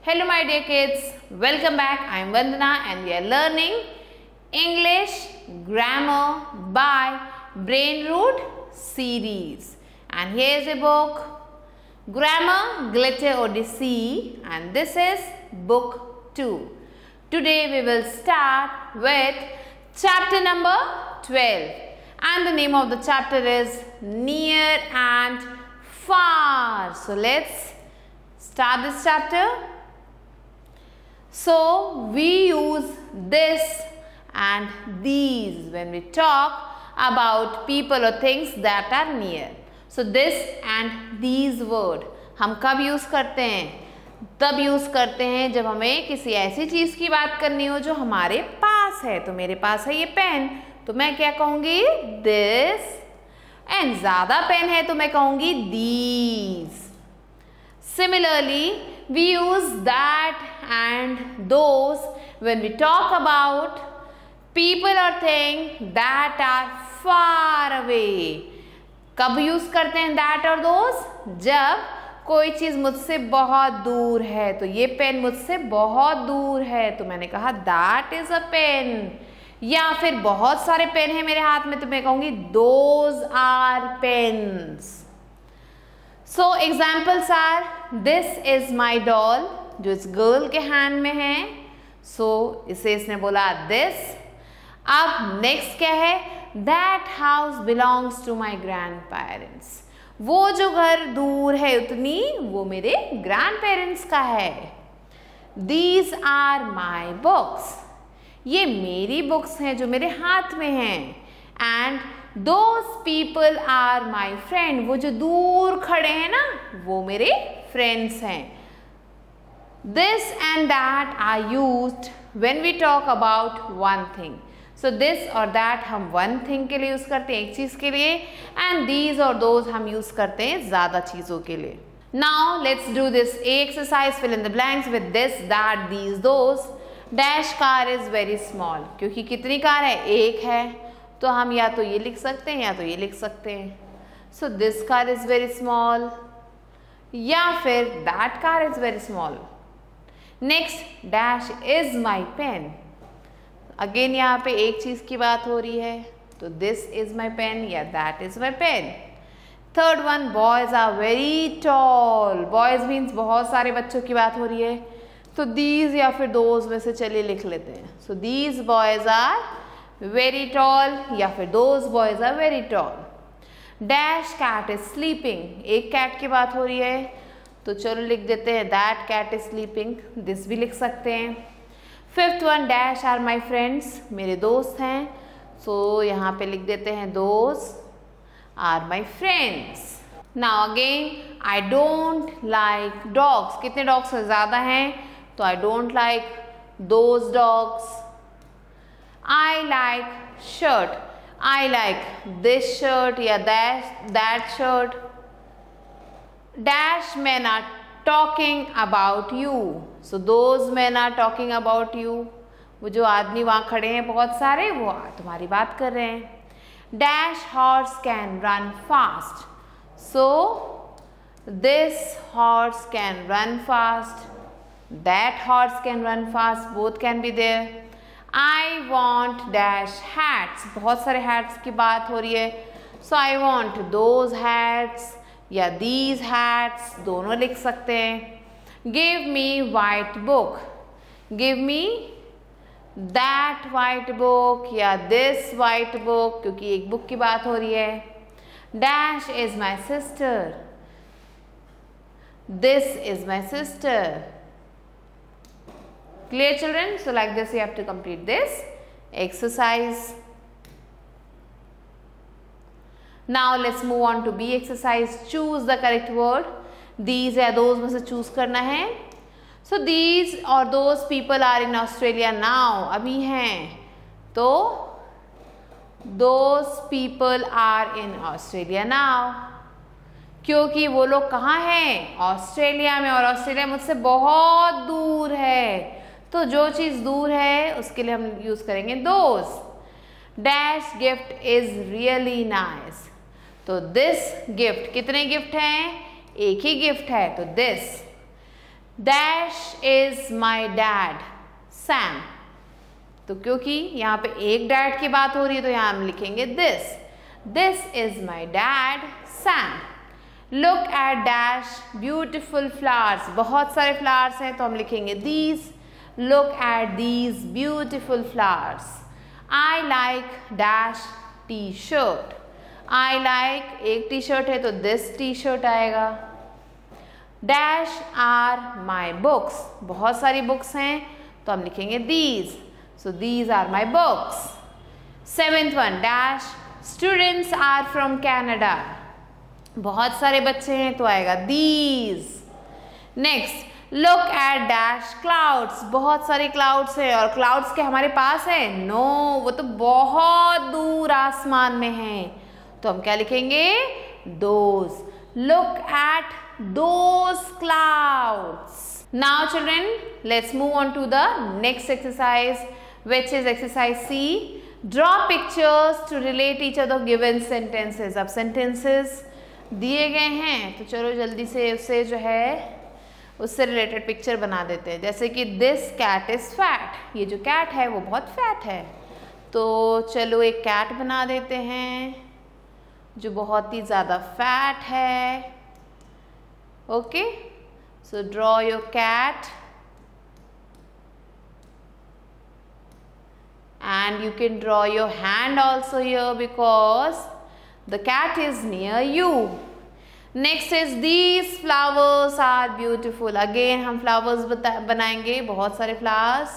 Hello my dear kids, welcome back. I am Vandana and we are learning English Grammar by Brain Root series. And here is a book, Grammar Glitter Odyssey, and this is book 2. Today we will start with chapter number 12 and the name of the chapter is Near and Far. So let's start this chapter. So we use this and these when we talk about people or things that are near. So this and these word हम कब use करते हैं? तब use करते हैं जब हमें किसी ऐसी चीज की बात करनी हो जो हमारे पास है. तो मेरे पास है ये पेन, तो मैं क्या कहूंगी? दिस. एंड ज्यादा पेन है तो मैं कहूंगी these. Similarly, we use that and those when we talk about people or things that are far away. कब यूज करते हैं that और those? जब कोई चीज मुझसे बहुत दूर है. तो ये पेन मुझसे बहुत दूर है तो मैंने कहा that is a pen. या फिर बहुत सारे पेन है मेरे हाथ में तो मैं कहूंगी those are pens. So examples are this is my doll जो इस गर्ल के हैंड में है. So इसे इसने बोला this. अब नेक्स्ट क्या है? That house belongs to my grandparents. वो जो घर दूर है उतनी वो मेरे ग्रैंडपेरेंट्स का है. These are my books. ये मेरी बुक्स हैं जो मेरे हाथ में हैं. And those people are my friend. वो जो दूर खड़े हैं ना वो मेरे फ्रेंड्स हैं. This and that are used when we talk about one thing. So this और that हम one thing के लिए यूज करते हैं, एक चीज के लिए, and these और those हम यूज करते हैं ज्यादा चीजों के लिए. Now let's do this A exercise. Fill in the blanks with this, that, these, those. Dash car is very small. क्योंकि कितनी कार है? एक है. तो हम या तो ये लिख सकते हैं या तो ये लिख सकते हैं. So this car is very small. या फिर that car is very small. Next, dash is my pen. Again यहाँ पे एक चीज की बात हो रही है तो this is my pen या that is my pen. Third one, boys are very tall. Boys means बहुत सारे बच्चों की बात हो रही है तो these या फिर those में से चलिए लिख लेते हैं. So these boys are very tall या फिर those boys are very tall. Dash cat is sleeping. एक cat की बात हो रही है तो चलो लिख देते हैं that cat is sleeping. this भी लिख सकते हैं. Fifth one, dash are my friends. मेरे दोस्त हैं so यहाँ पे लिख देते हैं those are my friends. Now again, I don't like dogs. कितने dogs से ज़्यादा हैं तो I don't like those dogs. I like shirt. I like this shirt या that shirt. Dash men are talking about you. So those men are talking about you. वो जो आदमी वहाँ खड़े हैं बहुत सारे वो तुम्हारी बात कर रहे हैं. Dash horse can run fast. So this horse can run fast. That horse can run fast. Both can be there. I want dash hats. बहुत सारे hats की बात हो रही है. So I want those hats या these hats दोनों लिख सकते हैं. Give me white book. Give me that white book या this white book क्योंकि एक बुक की बात हो रही है. Dash is my sister. This is my sister. Clear children? So like this you have to complete this exercise. Now let's move on to B exercise. Choose the correct word. These या those में से choose करना है. So these or those people are in Australia now. अभी हैं तो those people are in Australia now. क्योंकि वो लोग कहाँ हैं? ऑस्ट्रेलिया में और ऑस्ट्रेलिया मुझसे बहुत दूर है तो जो चीज़ दूर है उसके लिए हम यूज करेंगे those. Dash gift is really nice. तो दिस गिफ्ट, कितने गिफ्ट हैं? एक ही गिफ्ट है तो this. Dash is my dad, Sam. तो क्योंकि यहाँ पे एक डैड की बात हो रही है तो यहाँ हम लिखेंगे this. This is my dad, Sam. Look at dash beautiful flowers. बहुत सारे flowers हैं तो हम लिखेंगे these. Look at these beautiful flowers. I like dash t-shirt. I like एक t-shirt है तो this t-shirt आएगा. Dash are my books. बहुत सारी books हैं तो हम लिखेंगे these. So these are my books. 7th one, dash students are from Canada. बहुत सारे बच्चे हैं तो आएगा these. Next, look at dash clouds. बहुत सारे clouds हैं और clouds के हमारे पास है? No, वो तो बहुत दूर आसमान में हैं तो हम क्या लिखेंगे? Those. Look at those clouds. Now children, let's move on to the next exercise, which is exercise C. Draw pictures to relate each other given sentences. अब sentences दिए गए हैं तो चलो जल्दी से उससे जो है उससे रिलेटेड पिक्चर बना देते हैं. जैसे कि this cat is fat. ये जो कैट है वो बहुत फैट है तो चलो एक कैट बना देते हैं जो बहुत ही ज़्यादा फैट है. Okay, so draw your cat and you can draw your hand also here because the cat is near you. Next is these flowers are beautiful. Again हम flowers बनाएंगे, बहुत सारे flowers.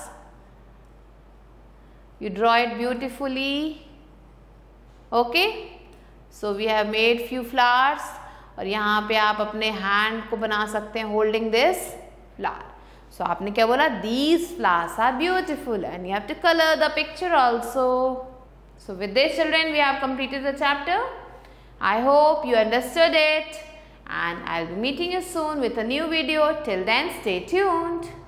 You draw it beautifully. Okay, so we have made few flowers. और यहाँ पे आप अपने hand को बना सकते हैं होल्डिंग दिस फ्लावर. सो आपने क्या बोला? These flowers are beautiful and you have to color the picture also. So with this children we have completed the chapter. I hope you understood it and I'll be meeting you soon with a new video. Till then stay tuned.